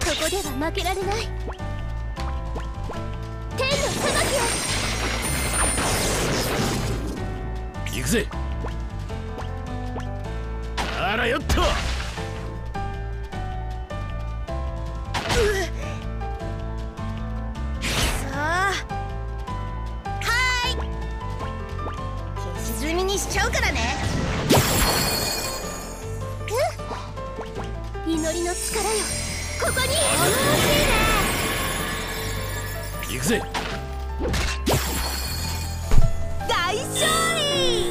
そこでは負けられない。天の裁きへ。 行くぜ。あらよっと。 しちゃうからね。祈りの力よ、ここに。頼もしいね。 行くぜ。 大勝利。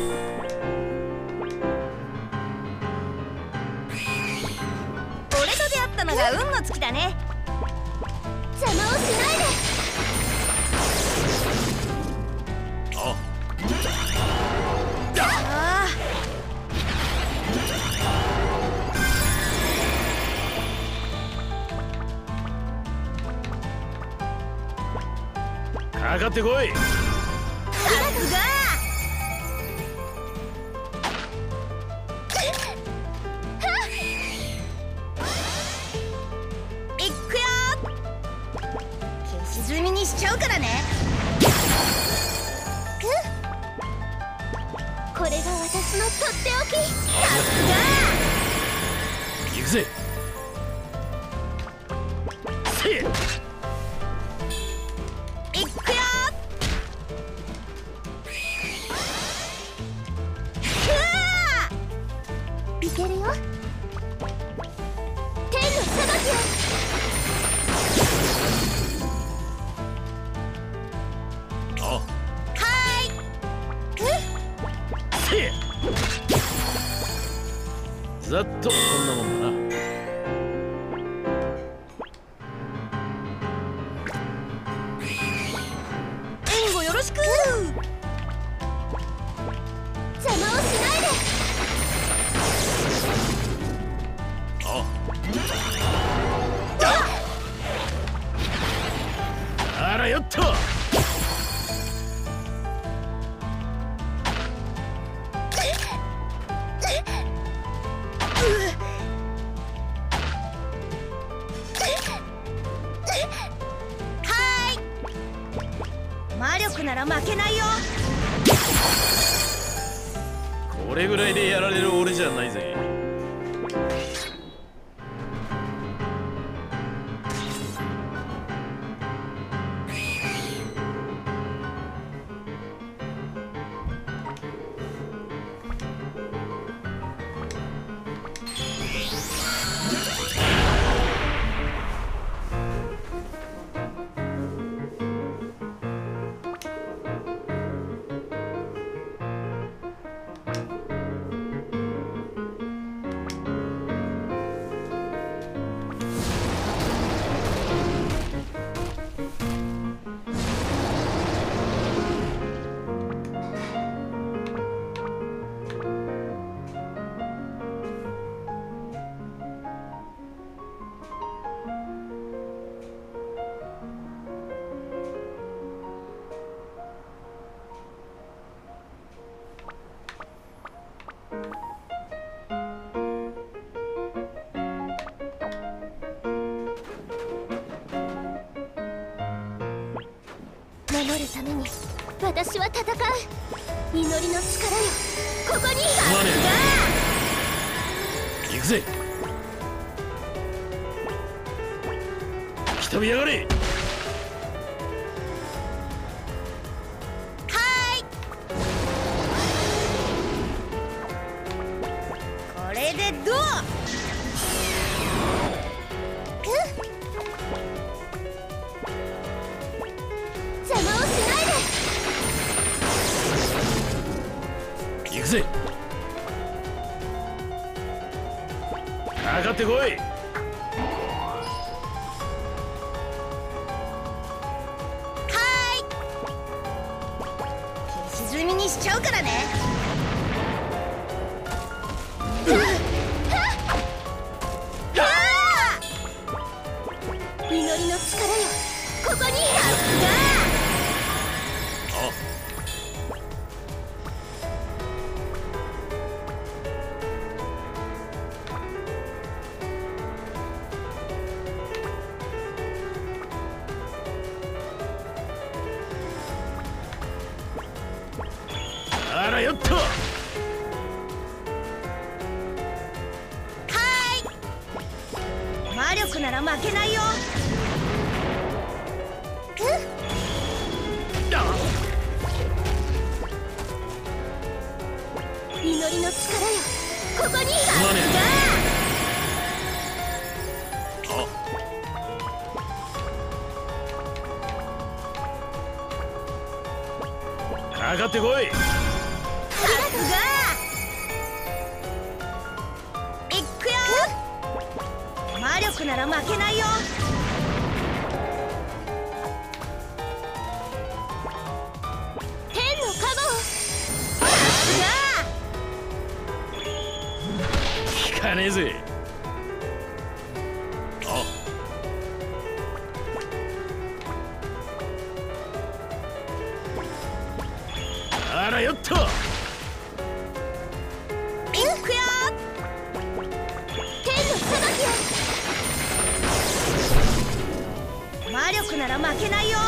俺と出会ったのが運の尽きだね。邪魔をしないで。 かかってこい。 さすが。いくよ。消し済みにしちゃうからね。これが私のとっておき。さすが。行くぜ。せい。 いけるよ。天の裁きよ。はい。 ざっとこんなもんだな。 援護よろしく。邪魔をしないで。 あらよっと。 魔力なら負けないよ。 これぐらいでやられる俺じゃないぜ。 守るために私は戦う。祈りの力よ、ここに。 行くぜ。来たびやがれ。 はい。これでどう。邪魔をしないで。 行くぜ。かかってこい。 消し済みにしちゃうからね。祈りの力よ、ここに。 よっと。 魔力なら負けないよ。祈りの力よ、ここに。 かかってこい。 さすが。いくよ。魔力なら負けないよ。天のカゴ。さす効かねえぜ。あらよっと。 いくよ。天の裁きよ。魔力なら負けないよ。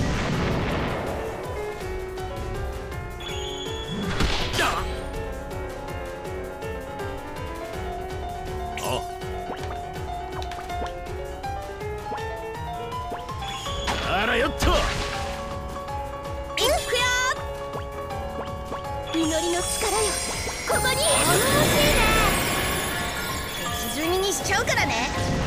あらよっと。 いくよ。祈りの力よ、ここに。頼もしいね。石積みにしちゃうからね。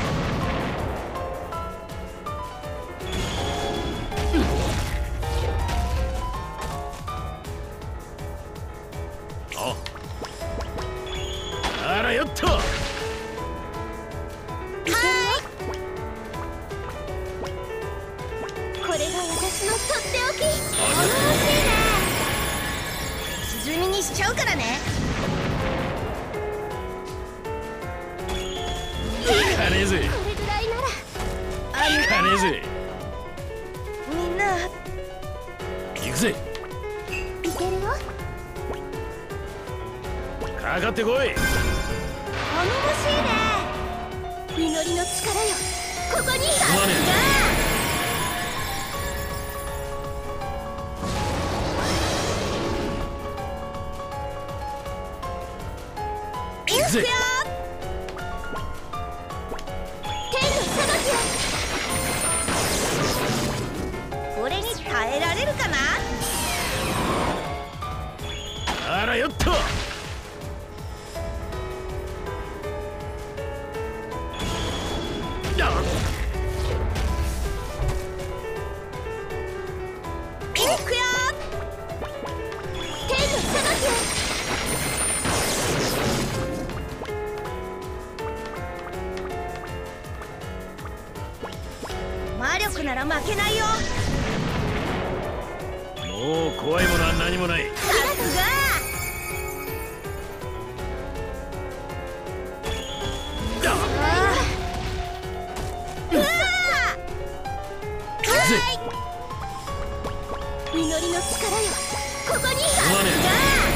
あらよっと。 これが私のとっておき。頼もしいね。石積みにしちゃうからね。 効かねえぜ。 これぐらいなら。 効かねえぜ。 みんな行くぜ。 いけるよ。 かかってこい。 頼もしいね。祈りの力よ、ここに。さすが。いくよ。天の裁きよ。これに耐えられるかな。 あらよっと。 いくよ。天の裁きよ。魔力なら負けないよ。 もう怖いものは何もない。 さすが。祈りの力よ、ここに。さすが。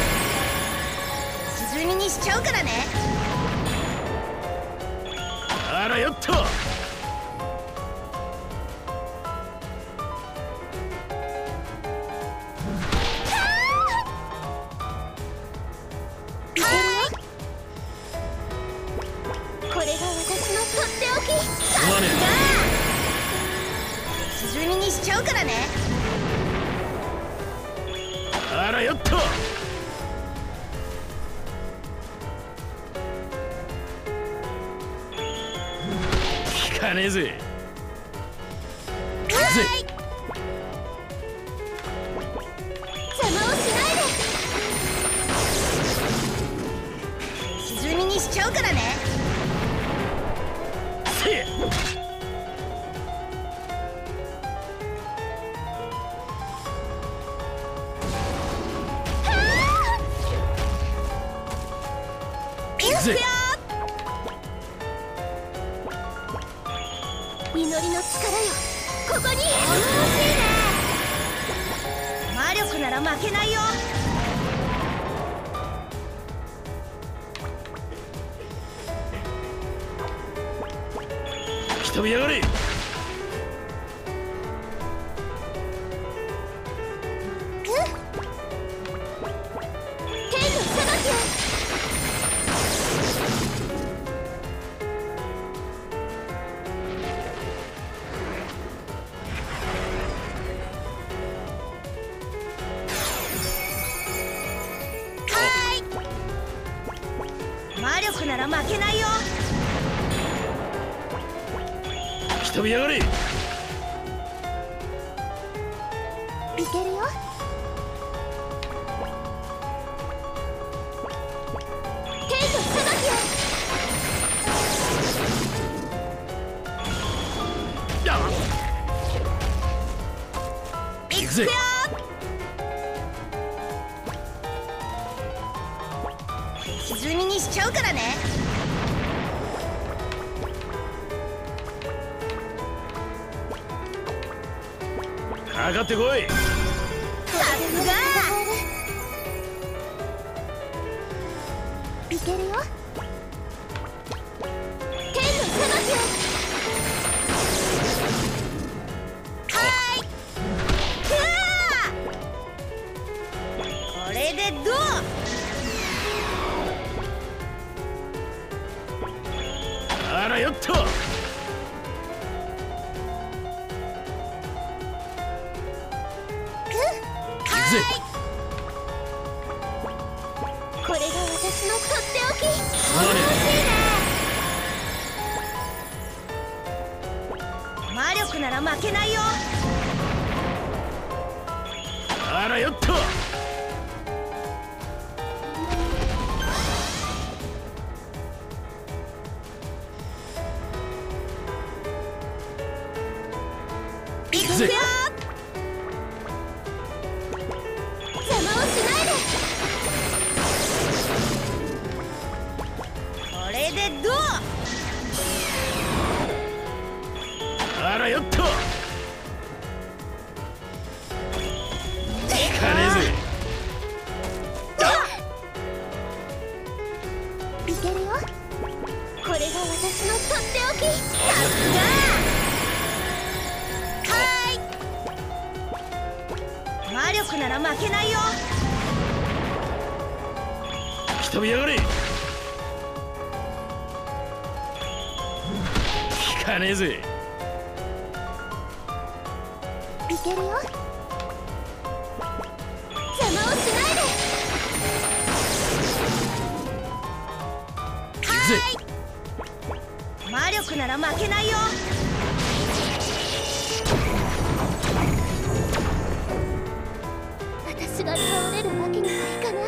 石積みにしちゃうからね。 あらよっと。 これが私のとっておき。さすが。石積みにしちゃうからね。 あらよっと。効かねえぜ。 邪魔をしないで。石積みにしちゃうからね。 せえ。 いくよ。祈りの力よ、ここに。頼もしいね。魔力なら負けないよ。 吹き飛びやがれ。 魔力なら負けないよ。 吹き飛びやがれ。 いけるよ。テイトさばきよ。 やっいくよ。沈みにしちゃうからね。 かかってこい。 さすが。いけるよ。天のさばきよ。はい。これでどう。 あらよっと。 これが私のとっておき。楽しいね。魔力なら負けないよ。 あらよっと。 いくよ。邪魔をしないで。これでどう。 あらよっと。聞かねえぜ。 いけるよ。これが私のとっておき。さすが。はい。魔力なら負けないよ。 吹き飛びやがれ。聞かねえぜ。 いけるよ。邪魔をしないで。はい。魔力なら負けないよ。私が倒れるわけにはいかない。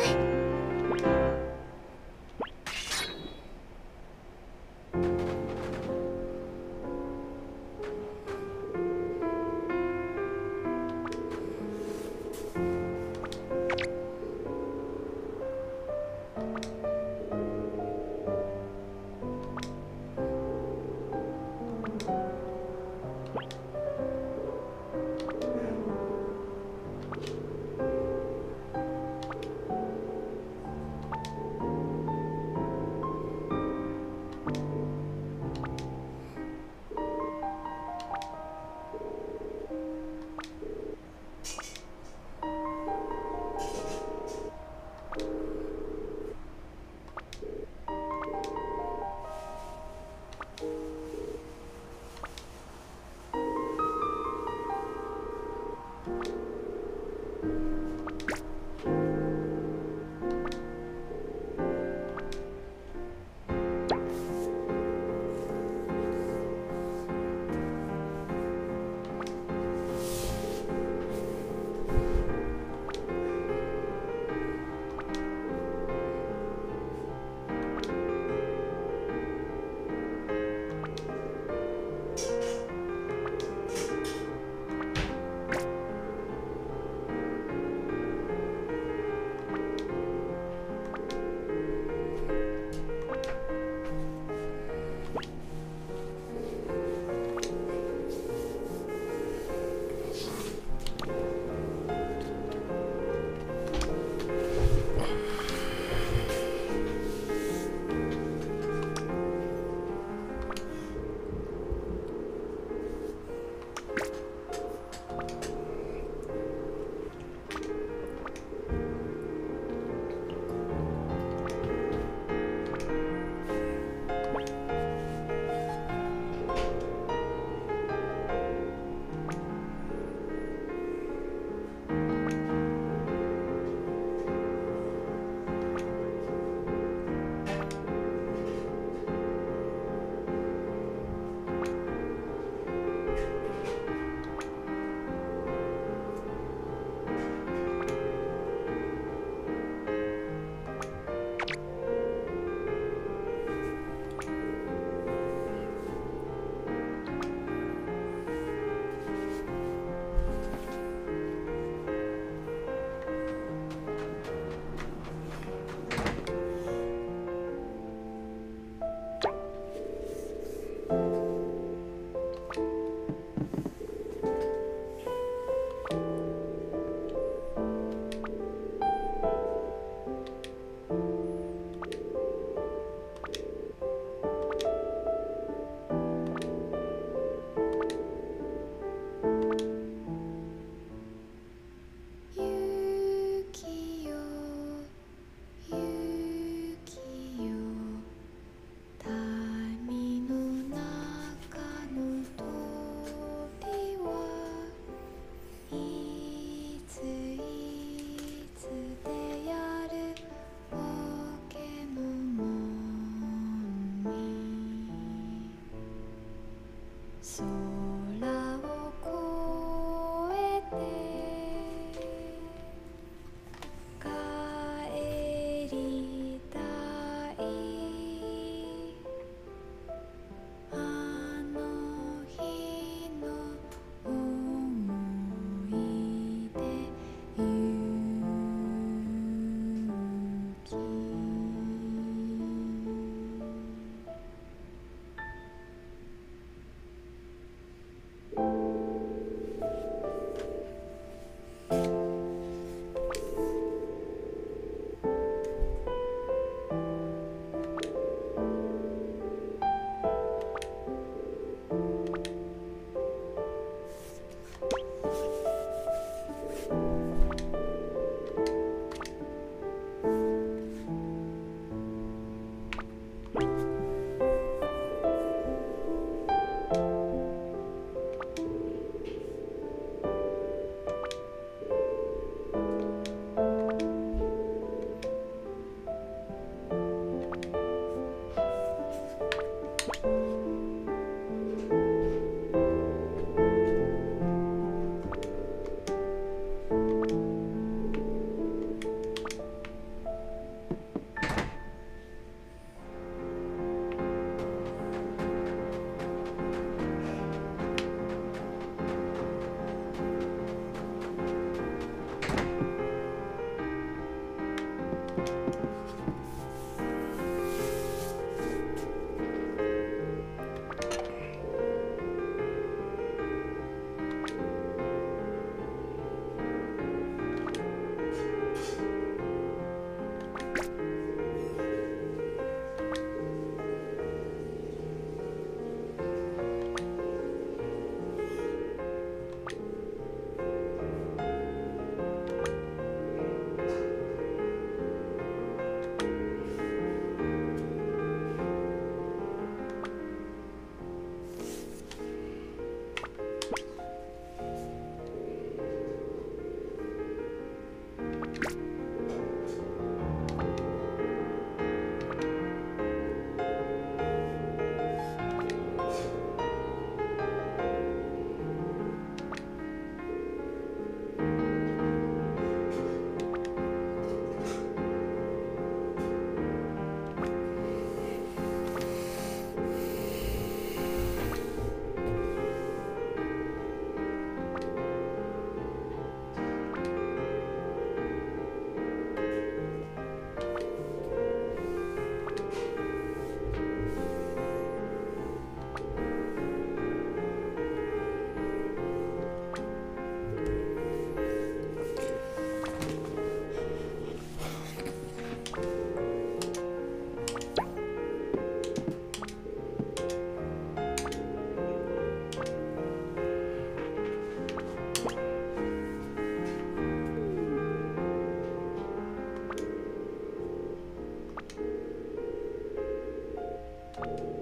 を越えて帰りたいあの日の思い出勇気う